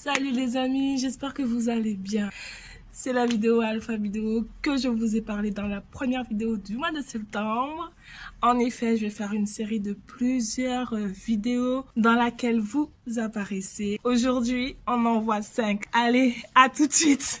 Salut les amis, j'espère que vous allez bien. C'est la vidéo Alpha Vidéo que je vous ai parlé dans la première vidéo du mois de septembre. En effet, je vais faire une série de plusieurs vidéos dans laquelle vous apparaissez. Aujourd'hui, on en voit 5. Allez, à tout de suite.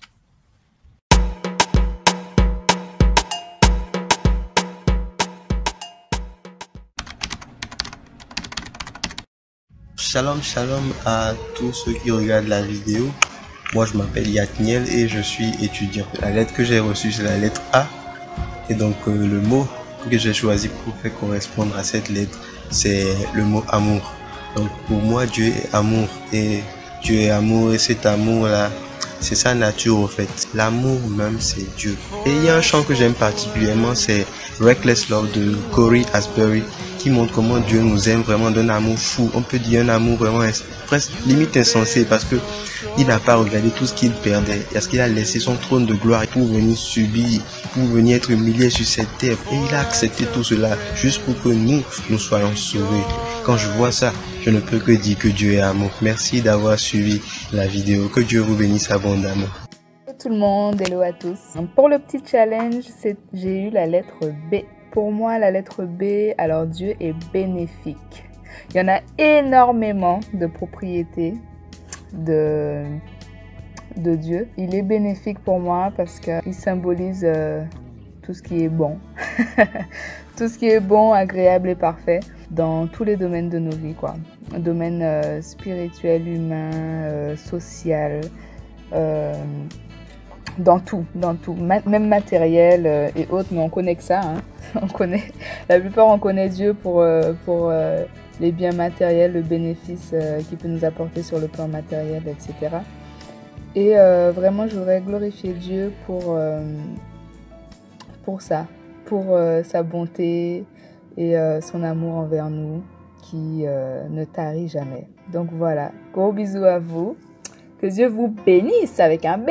Shalom, shalom à tous ceux qui regardent la vidéo. Moi, je m'appelle Yatniel et je suis étudiant. La lettre que j'ai reçue, c'est la lettre A. Et donc, le mot que j'ai choisi pour faire correspondre à cette lettre, c'est le mot amour. Donc, pour moi, Dieu est amour. Et Dieu est amour et cet amour-là, c'est sa nature au fait. L'amour même, c'est Dieu. Et il y a un chant que j'aime particulièrement, c'est Reckless Love de Corey Asbury, qui montre comment Dieu nous aime vraiment d'un amour fou. On peut dire un amour vraiment presque limite insensé parce que il n'a pas regardé tout ce qu'il perdait. Parce qu'il a laissé son trône de gloire pour venir subir, pour venir être humilié sur cette terre. Et il a accepté tout cela juste pour que nous soyons sauvés. Quand je vois ça, je ne peux que dire que Dieu est amour. Merci d'avoir suivi la vidéo. Que Dieu vous bénisse abondamment. Hello tout le monde, hello à tous. Pour le petit challenge, j'ai eu la lettre B. Pour moi, la lettre B, alors Dieu est bénéfique. Il y en a énormément de propriétés de Dieu. Il est bénéfique pour moi parce qu'il symbolise tout ce qui est bon. Tout ce qui est bon, agréable et parfait dans tous les domaines de nos vies, quoi. Domaine spirituel, humain, social, dans tout, même matériel et autres, mais on connaît que ça, hein. La plupart on connaît Dieu pour les biens matériels, le bénéfice qu'il peut nous apporter sur le plan matériel, etc. Et vraiment, je voudrais glorifier Dieu pour ça, pour sa bonté et son amour envers nous qui ne tarit jamais. Donc voilà, gros bisous à vous. Que Dieu vous bénisse avec un B.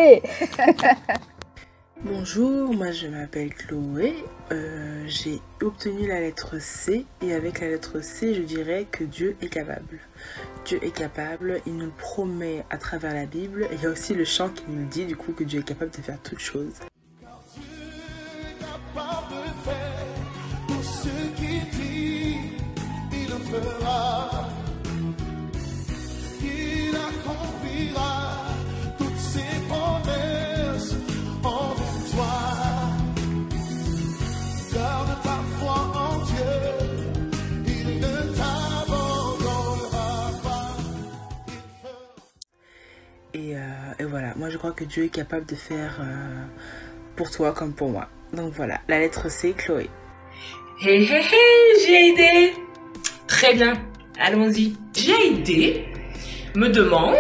Bonjour, moi je m'appelle Chloé. J'ai obtenu la lettre C et avec la lettre C, je dirais que Dieu est capable. Dieu est capable, il nous le promet à travers la Bible. Et il y a aussi le chant qui nous dit du coup que Dieu est capable de faire toutes choses. Et voilà, moi je crois que Dieu est capable de faire pour toi comme pour moi. Donc voilà, la lettre C, Chloé. Hey hey hey, j'ai aidé. Très bien, allons-y. J'ai aidé me demande,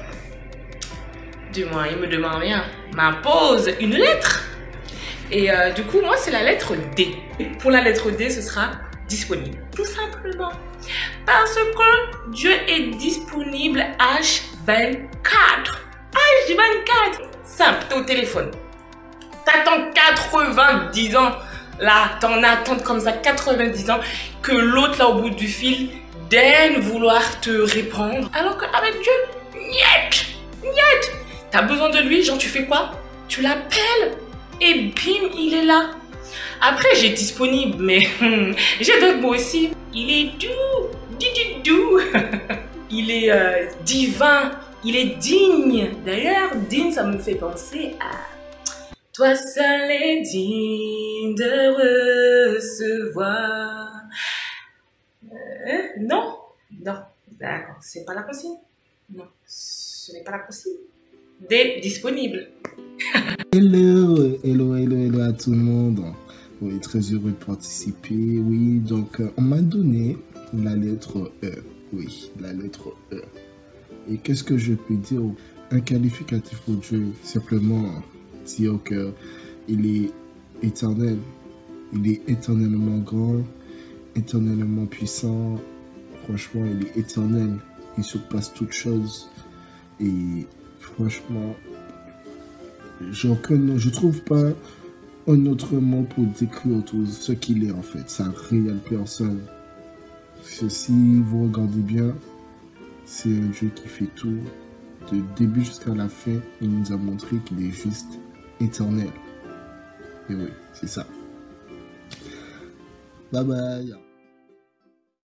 du moins il me demande rien, m'impose une lettre. Et du coup, moi c'est la lettre D. Pour la lettre D, ce sera disponible. Tout simplement. Parce que Dieu est disponible H24. H24. Simple, t'es au téléphone. T'attends 90 ans. Là, t'en attends comme ça 90 ans que l'autre là au bout du fil daigne vouloir te répondre. Alors qu'avec Dieu, niet, niet. T'as besoin de lui, genre tu fais quoi? Tu l'appelles et bim, il est là. Après, j'ai disponible, mais j'ai d'autres mots aussi. Il est doux, doux. Il est divin, il est digne. D'ailleurs, digne, ça me fait penser à... Toi seul est digne de recevoir. Non, d'accord, c'est pas la consigne. Non, ce n'est pas la consigne. D, disponible. Hello à tout le monde. Oui, très heureux de participer. Oui, donc on m'a donné la lettre E. Oui, la lettre E. Et qu'est-ce que je peux dire? Un qualificatif pour Dieu, simplement dire qu'il est éternel. Il est éternellement grand, éternellement puissant. Franchement, il est éternel. Il surpasse toutes choses. Et franchement, je trouve pas un autre mot pour décrire tout ce qu'il est en fait, sa réelle personne. Si vous regardez bien, c'est un Dieu qui fait tout, de début jusqu'à la fin, il nous a montré qu'il est juste éternel. Et oui, c'est ça. Bye bye.